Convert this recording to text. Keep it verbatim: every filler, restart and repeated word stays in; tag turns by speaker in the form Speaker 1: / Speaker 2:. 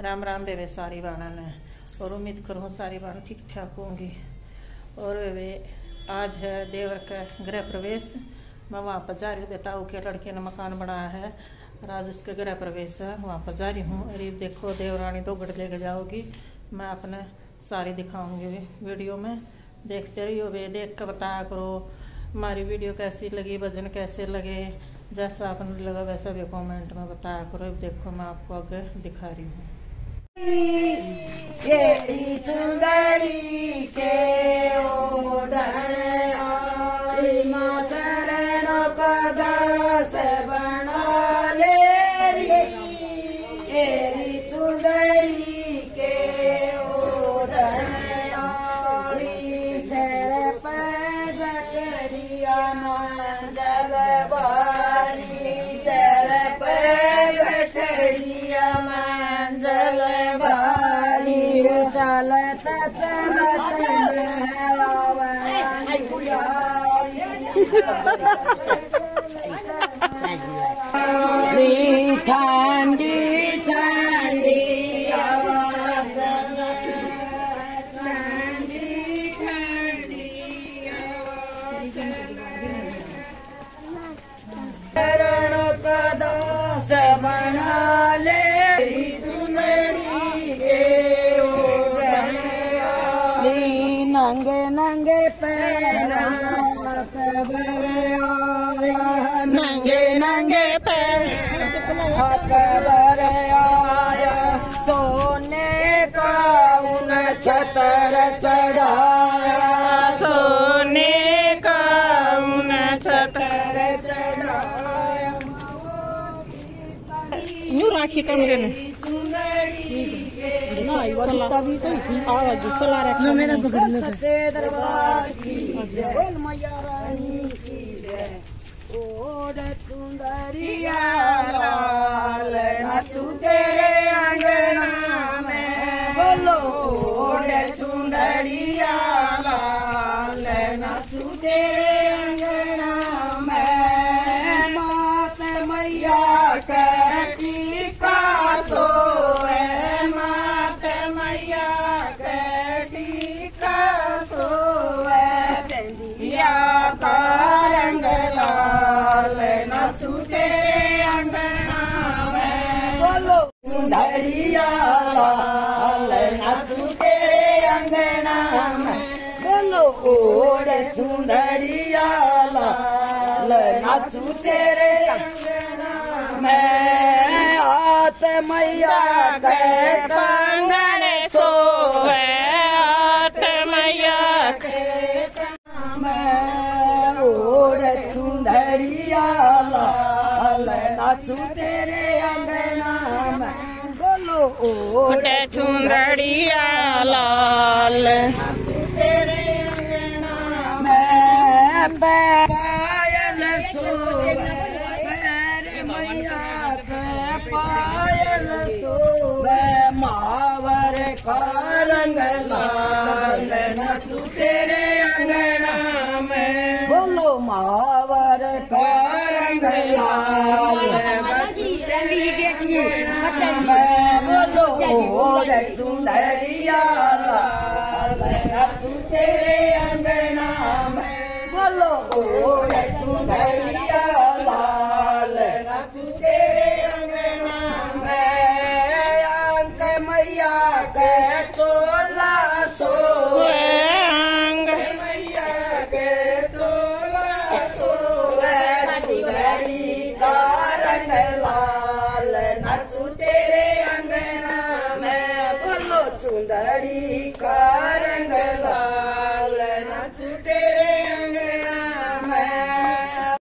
Speaker 1: राम राम देवे सारी बाणा ने। और उम्मीद करूँ सारी बाण ठीक ठाक होंगी। और वे आज है देवर का गृह प्रवेश। मैं वहाँ पर जा रही हूँ, बेताऊ के लड़के ने मकान बनाया है और आज उसके गृह प्रवेश है, वहाँ पर जा रही हूँ। अरे देखो देवरानी दो गड़ लेकर जाओगी, मैं अपने सारी दिखाऊंगी वीडियो में, देखते रहियो। वे देख कर बताया करो हमारी वीडियो कैसी लगी, भजन कैसे लगे, जैसा आपने लगा वैसा भी कमेंट में बताया करो। देखो मैं आपको आगे दिखा रही हूँ।
Speaker 2: केरी चुंदड़ी के ओढ़ण आली माँ चरण का दास बना ले री। केरी चुंदड़ी के ओढ़ण आली सर पर गठरिया मंजल बारी, सर पर गठरिया मंजल चलत चलत ठंडी ठंडी आवाज, ठंडी ठंडी आवाज, चरण का दास बना ले नंगे नंगे पैरा नंगे नंगे पैरा अकबर आया, सोने का उन छतर चढ़ाया, सोने का उन छतर चढ़ाया।
Speaker 1: यूँ राखी कमरे में आवाज चला रहा मेरा
Speaker 2: सच्चे दरबार की बोल मैया रानी की जय। ओढ़ चुंदरिया लाल नाचू तेरे अंगना में, बोलो ओढ़ चुंदरिया लाल नाचू तेरे अंगना में। मात मैया कहती का सोए, मात मैया कहती का सोए, पेंदिया का रंग लाल नाचू तेरे अंगना में, बोलो चुंदड़िया लाल नाचू तेरे अंगना में, बोलो ओढ़ चुंदड़िया लाल नाचू तेरे अंगना में। आत मैया के कंगन सोए, आत मैया के कंगन में, ओढ़ चुंदड़िया लाल नाचू तेरे अंगना में, बोलो ओढ़ चुंदड़िया लाल नाचू तेरे अंगना में। पायल सोए मैया के पायल सोए, मावर का रंग लाल नाचू तेरे अंगना में, बोलो मावर का रंग लाल नाचू तेरे अंगना में, बोलो ओढ़ चुंदड़िया लाल नाचू तेरे अंगना में, बोलो ओढ़ चुंदड़िया लाल नाचू तेरे अंगना में। अंक मैया के चोला सोए, अंक मैया के चोला सोए, चुंदड़ी का रंग लाल नाचू तेरे अंगना में, बोलो चुंदड़ी का रंग लाल